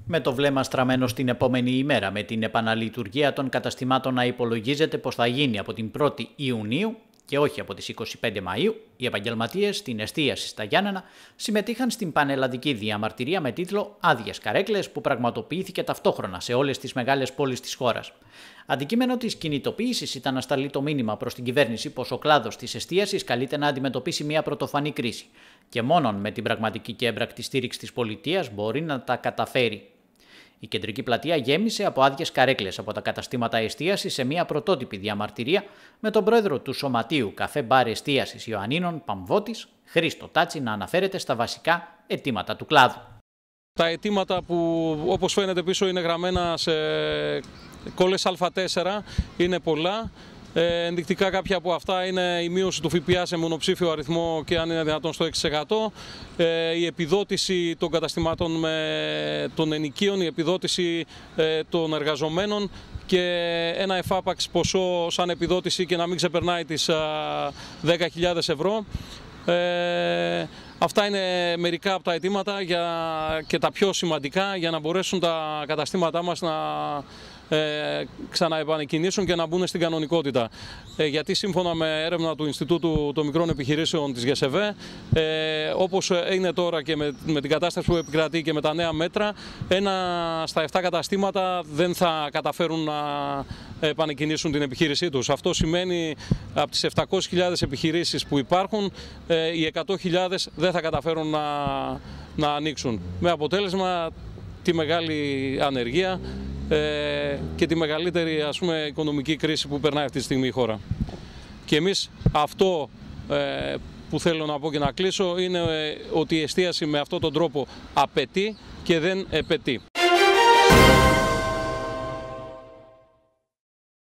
Με το βλέμμα στραμμένο στην επόμενη ημέρα, με την επαναλειτουργία των καταστημάτων να υπολογίζεται πως θα γίνει από την 1η Ιουνίου και όχι από τις 25 Μαΐου, οι επαγγελματίες στην εστίαση στα Γιάννενα συμμετείχαν στην πανελλαδική διαμαρτυρία με τίτλο «Άδειες καρέκλες» που πραγματοποιήθηκε ταυτόχρονα σε όλες τις μεγάλες πόλεις της χώρας. Αντικείμενο της κινητοποίησης ήταν να σταλεί το μήνυμα προς την κυβέρνηση πως ο κλάδος της εστίασης καλείται να αντιμετωπίσει μια πρωτοφανή κρίση και μόνον με την πραγματική και έμπρακτη στήριξη της πολιτείας μπορεί να τα καταφέρει. Η κεντρική πλατεία γέμισε από άδειες καρέκλες από τα καταστήματα εστίασης σε μια πρωτότυπη διαμαρτυρία με τον πρόεδρο του Σωματείου Καφέ Μπαρ Εστίασης Ιωαννίνων Παμβώτης, Χρήστο Τάτσι, να αναφέρεται στα βασικά αιτήματα του κλάδου. Τα αιτήματα που όπως φαίνεται πίσω είναι γραμμένα σε κόλλες Α4 είναι πολλά. Ενδεικτικά κάποια από αυτά είναι η μείωση του ΦΠΑ σε μονοψήφιο αριθμό και αν είναι δυνατόν στο 6%, η επιδότηση των καταστημάτων των ενοικίων, η επιδότηση των εργαζομένων και ένα εφάπαξ ποσό σαν επιδότηση και να μην ξεπερνάει τις 10.000 ευρώ. Αυτά είναι μερικά από τα αιτήματα και τα πιο σημαντικά για να μπορέσουν τα καταστήματά μας να ξαναεπανεκκινήσουν και να μπουν στην κανονικότητα. Γιατί σύμφωνα με έρευνα του Ινστιτούτου των Μικρών Επιχειρήσεων της ΓΕΣΕΒΕ, όπως είναι τώρα και με την κατάσταση που επικρατεί και με τα νέα μέτρα, 1 στα 7 καταστήματα δεν θα καταφέρουν να επανεκκινήσουν την επιχείρησή τους. Αυτό σημαίνει από τις 700.000 επιχειρήσεις που υπάρχουν, οι 100.000 δεν θα καταφέρουν να ανοίξουν. Με αποτέλεσμα τη μεγάλη ανεργία και τη μεγαλύτερη οικονομική κρίση που περνάει αυτή τη στιγμή η χώρα. Και εμείς αυτό που θέλω να πω και να κλείσω είναι ότι η εστίαση με αυτόν τον τρόπο απαιτεί και δεν επαιτεί.